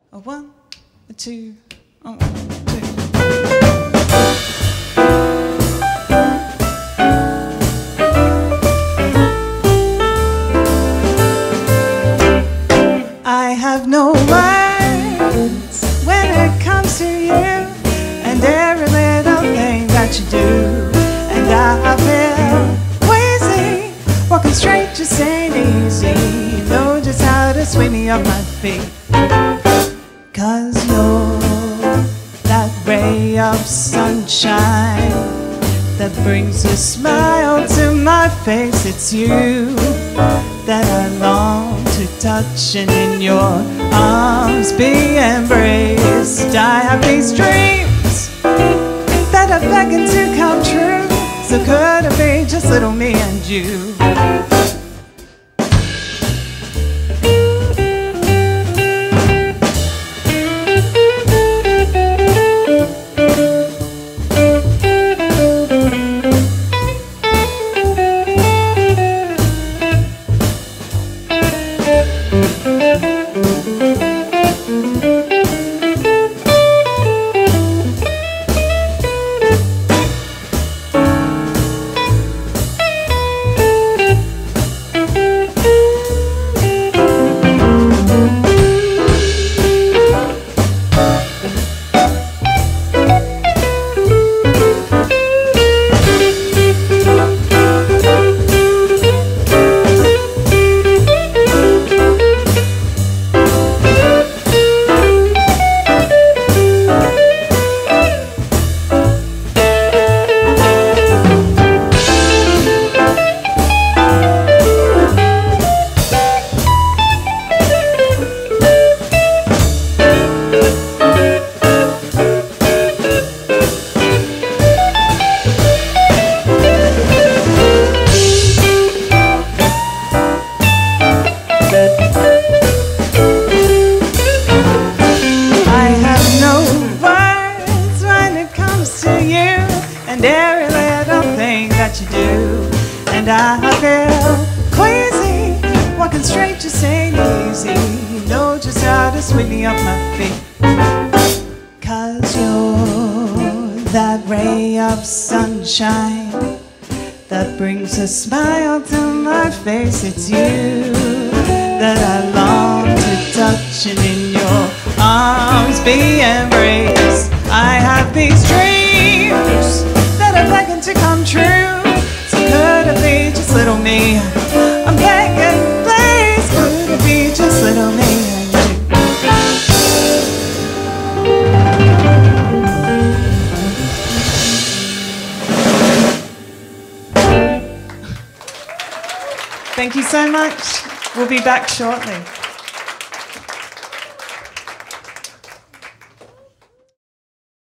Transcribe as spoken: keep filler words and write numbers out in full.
A one, a two, a one, two. I have no words when it comes to you and every little thing that you do. And I feel queasy, walking straight just ain't easy. You know just how to sweep me off my feet. Cause you're that ray of sunshine that brings a smile to my face. It's you that I long to touch and in your arms be embraced. I have these dreams that are begging to come true. So could it be just little me and you? And every little thing that you do. And I feel queasy, walking straight just ain't easy. You know just how to sweep me off my feet. Cause you're that ray of sunshine that brings a smile to my face. It's you that I long to touch and in your arms be embraced. I have these dreams that are begging to come true. So could it be just little me? I'm begging, please, could it be just little me and you? Thank you so much. We'll be back shortly.